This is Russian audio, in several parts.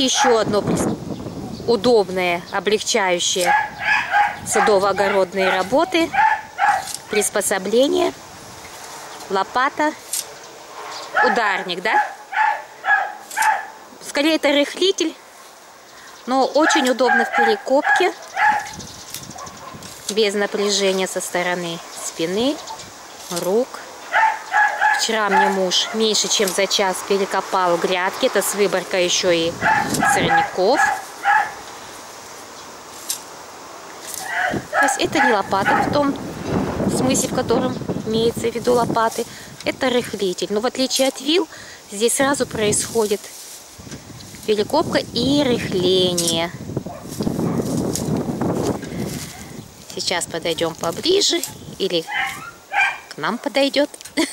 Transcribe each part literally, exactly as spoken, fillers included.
еще одно удобное, облегчающее садово-огородные работы приспособление. Лопата, ударник, да? Скорее это рыхлитель, но очень удобно в перекопке, без напряжения со стороны спины, рук. Вчера мне муж меньше чем за час перекопал грядки, это с выборкой еще и сорняков. То есть это не лопата в том смысле, в котором имеется в виду лопаты, это рыхлитель. Но в отличие от вил, здесь сразу происходит перекопка и рыхление. Сейчас подойдем поближе, или к нам подойдет,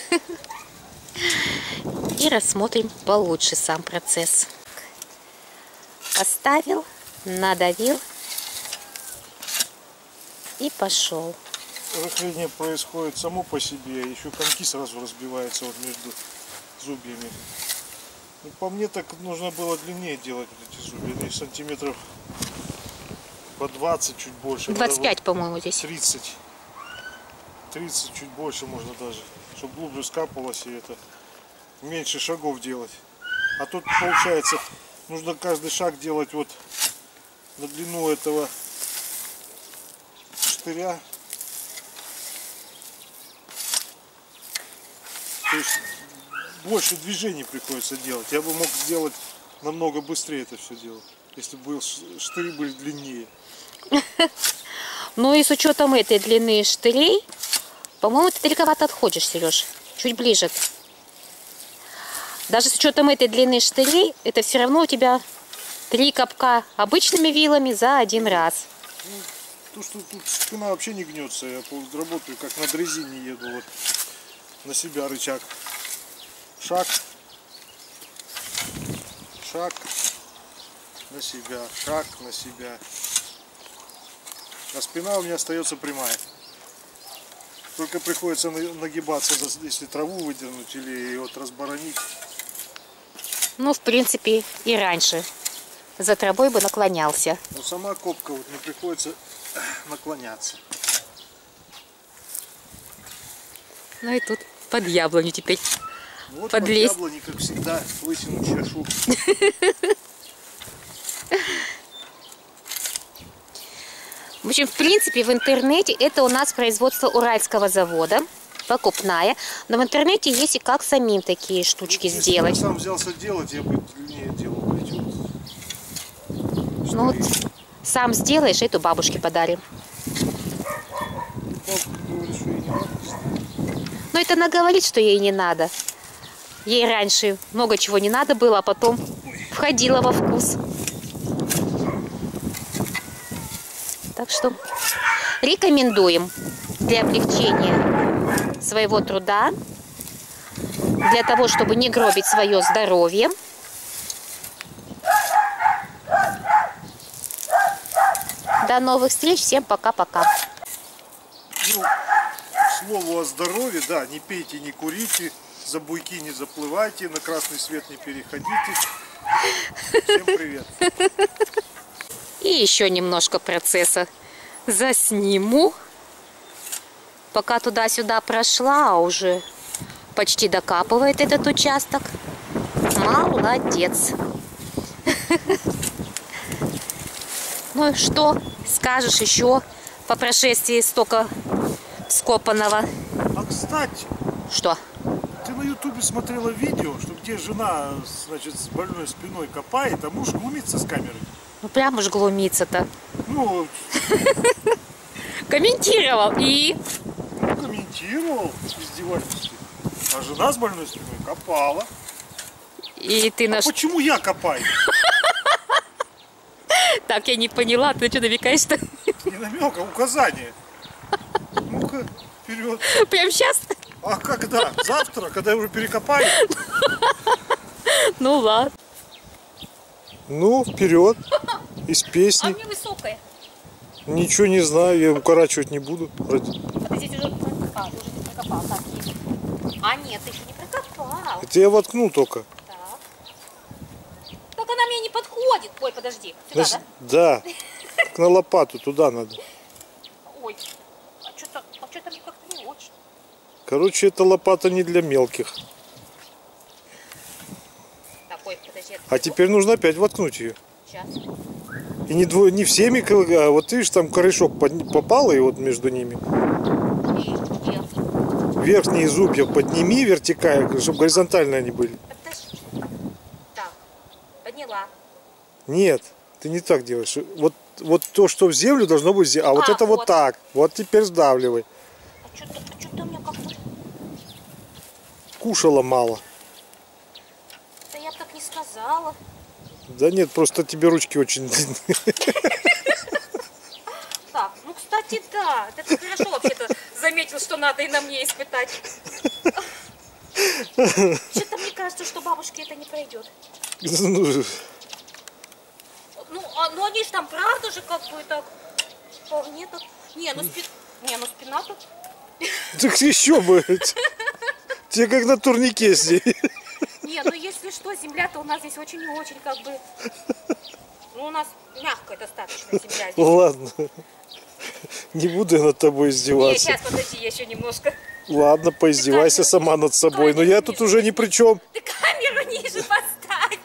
и рассмотрим получше сам процесс. Поставил, надавил и пошел. Рыхление происходит само по себе, еще комки сразу разбиваются вот между зубьями. Ну, по мне так нужно было длиннее делать вот эти зубья, ну, сантиметров по двадцать, чуть больше. двадцать пять, по-моему, здесь. тридцать. тридцать, чуть больше можно даже, чтобы глубже скапывалось и это меньше шагов делать. А тут получается, нужно каждый шаг делать вот на длину этого штыря. То есть больше движений приходится делать. Я бы мог сделать намного быстрее это все делать, если бы штыри были длиннее. Ну и с учетом этой длины штырей, по-моему, ты далековато отходишь, Сереж. Чуть ближе. Даже с учетом этой длины штырей, это все равно у тебя три копка обычными вилами за один раз. Ну, то, что тут спина вообще не гнется, я работаю как на дрезине еду, вот на себя рычаг. Шаг, шаг на себя, шаг на себя. А спина у меня остается прямая. Только приходится нагибаться, если траву выдернуть или вот разборонить. Ну, в принципе, и раньше за травой бы наклонялся. Но сама копка вот не приходится наклоняться. Ну и тут под яблоню теперь вот подлезть. Под яблони, как всегда, лысину чешу. В общем, в принципе, в интернете это у нас производство Уральского завода, покупная. Но в интернете есть и как самим такие штучки Если сделать. я сам взялся делать, я бы длиннее делал. Эти вот ну вот, сам сделаешь, эту бабушке подарим. Говорит, что ей не надо. Но это она говорит, что ей не надо. Ей раньше много чего не надо было, а потом входила во вкус. Так что рекомендуем для облегчения своего труда, для того, чтобы не гробить свое здоровье. До новых встреч, всем пока-пока. Ну, к слову о здоровье, да, не пейте, не курите, за буйки не заплывайте, на красный свет не переходите. Всем привет. И еще немножко процесса засниму. Пока туда-сюда прошла, а уже почти докапывает этот участок. Молодец. Ну и что скажешь еще по прошествии столько скопанного? А кстати, что? Ты на ютубе смотрела видео, что где жена, значит, с больной спиной копает, а муж глумится с камерой? Ну прям уж глумится-то. Ну, комментировал и... Ну, комментировал издевательски. А жена с больной спиной копала. И ты а наш... почему я копаю? Так, я не поняла, ты что намекаешь-то? Не намек, а указание. Ну-ка, вперед. Прям сейчас? А когда? Завтра, когда я уже перекопаю? Ну ладно. Ну, вперед. Из песни. А мне высокая. Ничего не знаю, я укорачивать не буду. А ты здесь уже прокопал, ты уже не прокопал. Так, есть. А нет, ты еще не прокопал. Это я воткнул только. Так. Только она мне мне не подходит. Ой, подожди. Сюда, Значит, да? да. Так на лопату туда надо. Ой, а что-то а что-то мне как-то не очень. Короче, эта лопата не для мелких. Так, ой, подожди. А теперь нужно опять воткнуть ее. Сейчас. И не, дво... не всеми, а вот видишь, там корешок под... попал, и вот между ними. И где? Верхние зубья подними вертикально, чтобы горизонтально они были. Подожди. Так, подняла. Нет, ты не так делаешь. Вот, вот то, что в землю, должно быть в землю. А, вот А, это вот вот. так. Вот теперь сдавливай. А что-то а что-то у меня как-то... Кушала мало. Да я бы так не сказала. Да нет, просто тебе ручки очень длинные. Так, ну, кстати, да. Это ты хорошо вообще-то заметил, что надо и на мне испытать. Что-то мне кажется, что бабушке это не пройдет. Ну, Ну, а, ну они же там правда же как бы так вполне так. Не, ну спи... Не, ну спина тут. так еще бы. Тебе как на турнике сидеть. Не, ну если что, земля-то у нас здесь очень и очень как бы. Ну, у нас мягкая достаточно земля здесь. Ладно. Не буду я над тобой Не, издеваться. сейчас, подожди, я еще немножко. Ладно, поиздевайся камеру сама над собой. Но камеру я тут ниже уже ни при чем. Ты камеру ниже поставь.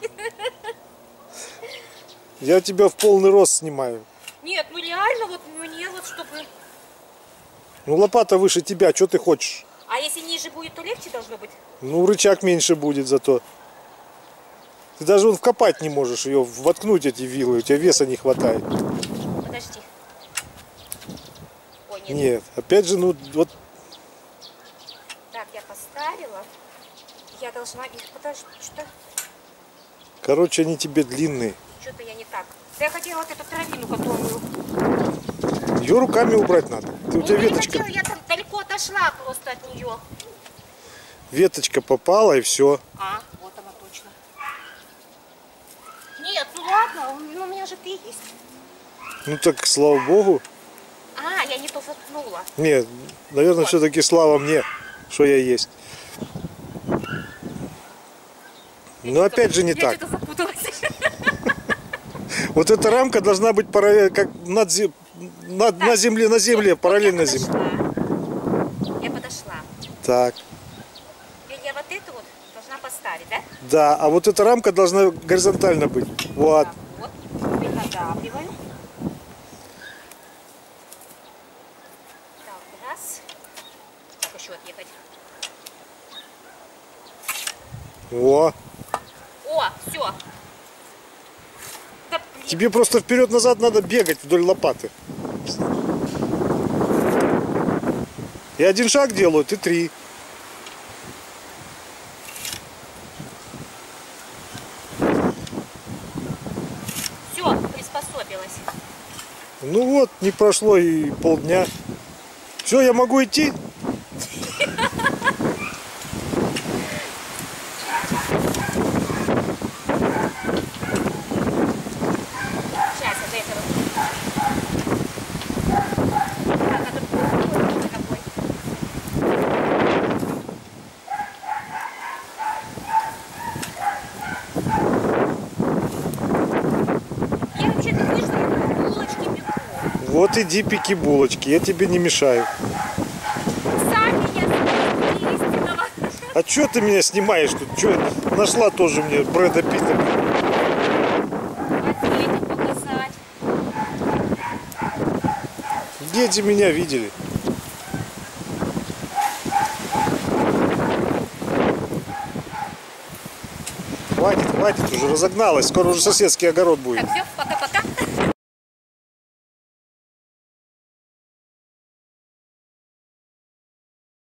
Я тебя в полный рост снимаю. Нет, ну реально вот мне вот чтобы... Ну лопата выше тебя, что ты хочешь? А если ниже будет, то легче должно быть? Ну рычаг меньше будет зато. Ты даже вон вкопать не можешь ее, воткнуть эти вилы, у тебя веса не хватает. Подожди. Ой, нет. Нет, опять же, ну вот Так, я поставила. Я должна их... Подожди, что-то... короче, они тебе длинные. Что-то я не так. Да я хотела вот эту травину, которую... Ее руками убрать надо. Ты, у Ну, тебя я не веточка, хотела, я там далеко отошла просто от нее. веточка попала и все. А, вот она точно. Нет, ну ладно, ну, у меня же ты есть. Ну так, слава богу. А, я не то заткнула. Нет, наверное, Вот. все-таки слава мне, что я есть. Но опять же не я так. что-то запуталась. Вот эта рамка должна быть параллельно, как над, зе- над- на земле, на земле, Вот, параллельно вот я земле. подошла. Я подошла. Так, Я, я вот эту вот должна поставить, да? да, а вот эта рамка должна горизонтально быть. Вот. Так, вот. Приготавливаю. Так, раз. Так, еще отъехать. Во. О, все. Да, блин. Тебе просто вперед-назад надо бегать вдоль лопаты. Я один шаг делаю, ты три. Все, приспособилась. Ну вот, не прошло и полдня. Все, я могу идти? Сейчас, я до этого. Так, а тут какой какой? Я вообще-то вышла, я тут булочки пеку. Вот иди пеки булочки, я тебе не мешаю. Сами я забыла истинного. А чё ты меня снимаешь тут? Чё, нашла тоже мне Брэда Питта. Ответить показать. Дети меня видели. Хватит, хватит, уже разогналась. Скоро уже соседский огород будет. Так, все, пока-пока.